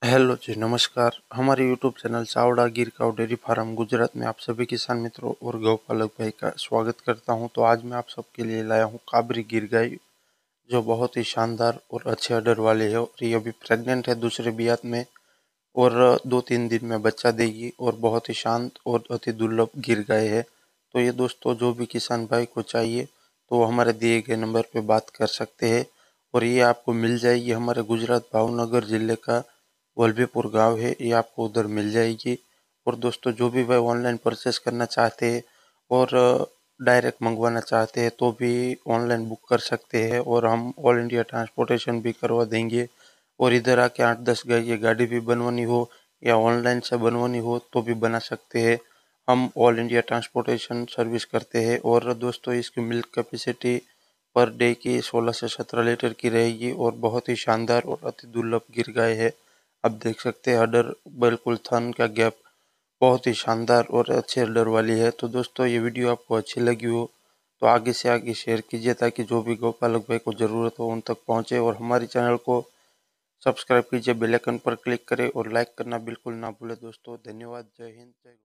Hello जी, नमस्कार। हमारे YouTube channel Chavda गिर काऊ डेयरी फार्म गुजरात में आप सभी किसान मित्रों और गौपालक भाई का स्वागत करता हूं। तो आज मैं आप सबके लिए लाया हूं काबरी गिर गाय, जो बहुत ही शानदार और अच्छे अडर वाली है और ये अभी प्रेग्नेंट है दूसरे बियात में और 2-3 दिन में बच्चा देगी और बहुत ही शांत और अति दुर्लभ गिर गाय है। तो ये दोस्तों जो भी किसान भाई को चाहिए तो वो हमारे दिए गए नंबर पर बात कर सकते हैं और ये आपको मिल जाएगी हमारे गुजरात भावनगर जिले का वल्लभीपुर गांव है, ये आपको उधर मिल जाएगी। और दोस्तों जो भी भाई ऑनलाइन परचेस करना चाहते हैं और डायरेक्ट मंगवाना चाहते हैं तो भी ऑनलाइन बुक कर सकते हैं और हम ऑल इंडिया ट्रांसपोर्टेशन भी करवा देंगे। और इधर आके 8-10 गाय की गाड़ी भी बनवानी हो या ऑनलाइन से बनवानी हो तो भी बना सकते हैं। हम ऑल इंडिया ट्रांसपोर्टेशन सर्विस करते हैं और दोस्तों इसकी मिल्क कैपेसिटी पर डे की 16 से 17 लीटर की रहेगी और बहुत ही शानदार और अति दुर्लभ गिर गाय है। आप देख सकते हैं अडर बिल्कुल थन का गैप बहुत ही शानदार और अच्छे अडर वाली है। तो दोस्तों ये वीडियो आपको अच्छी लगी हो तो आगे से आगे शेयर कीजिए ताकि जो भी गौपालक भाई को ज़रूरत हो उन तक पहुँचे और हमारे चैनल को सब्सक्राइब कीजिए, बेल आइकन पर क्लिक करें और लाइक करना बिल्कुल ना भूलें। दोस्तों धन्यवाद, जय हिंद, जय